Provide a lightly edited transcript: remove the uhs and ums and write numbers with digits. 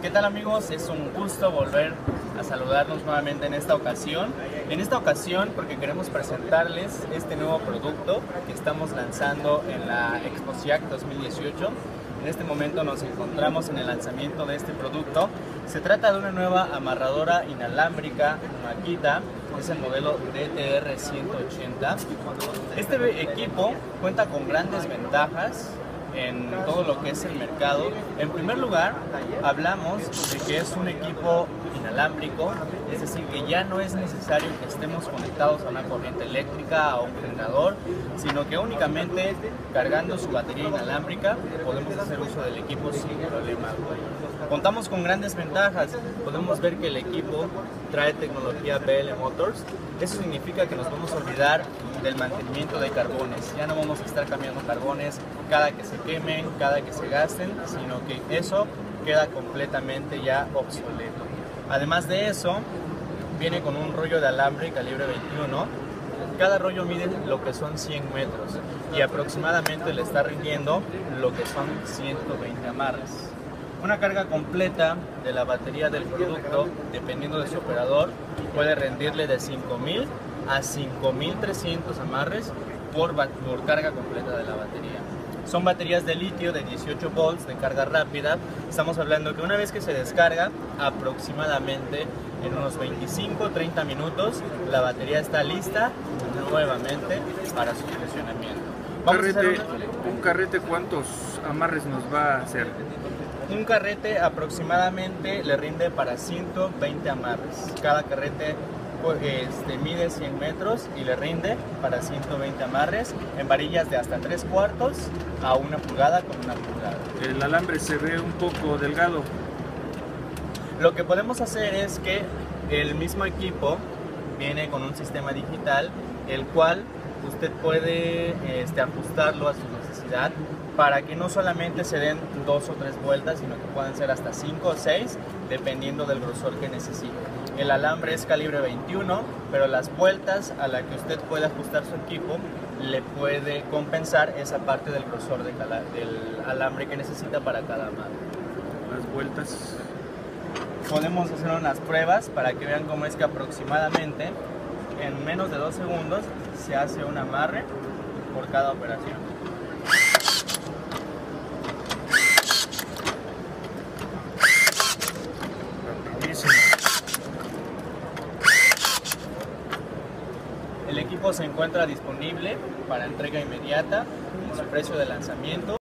¿Qué tal, amigos? Es un gusto volver a saludarnos nuevamente en esta ocasión. Porque queremos presentarles este nuevo producto que estamos lanzando en la ExpoSIAC 2018. En este momento nos encontramos en el lanzamiento de este producto. Se trata de una nueva amarradora inalámbrica Makita, es el modelo DTR 180. Este equipo cuenta con grandes ventajas en todo lo que es el mercado. En primer lugar, hablamos de que es un equipo inalámbrico, es decir, que ya no es necesario que estemos conectados a una corriente eléctrica, a un generador, sino que únicamente cargando su batería inalámbrica podemos hacer uso del equipo sin problema. Contamos con grandes ventajas. Podemos ver que el equipo trae tecnología BL Motors. Eso significa que nos vamos a olvidar del mantenimiento de carbones. Ya no vamos a estar cambiando carbones cada que se quemen, cada que se gasten, sino que eso queda completamente ya obsoleto. Además de eso, viene con un rollo de alambre calibre 21. Cada rollo mide lo que son 100 metros y aproximadamente le está rindiendo lo que son 120 amarres. Una carga completa de la batería del producto, dependiendo de su operador, puede rendirle de 5.000 a 5.300 amarres por carga completa de la batería. Son baterías de litio de 18 volts de carga rápida. Estamos hablando que una vez que se descarga, aproximadamente en unos 25-30 minutos, la batería está lista nuevamente para su funcionamiento. ¿Un carrete cuántos amarres nos va a hacer? Un carrete aproximadamente le rinde para 120 amarres. Cada carrete mide 100 metros y le rinde para 120 amarres en varillas de hasta 3/4 a 1 pulgada con 1 pulgada. El alambre se ve un poco delgado. Lo que podemos hacer es que el mismo equipo viene con un sistema digital, el cual usted puede ajustarlo a su necesidad para que no solamente se den 2 o 3 vueltas, sino que puedan ser hasta 5 o 6, dependiendo del grosor que necesite. El alambre es calibre 21, pero las vueltas a la que usted puede ajustar su equipo le puede compensar esa parte del grosor del alambre que necesita para cada amarre. Las vueltas. Podemos hacer unas pruebas para que vean cómo es que aproximadamente en menos de 2 segundos se hace un amarre por cada operación. El equipo se encuentra disponible para entrega inmediata en su precio de lanzamiento.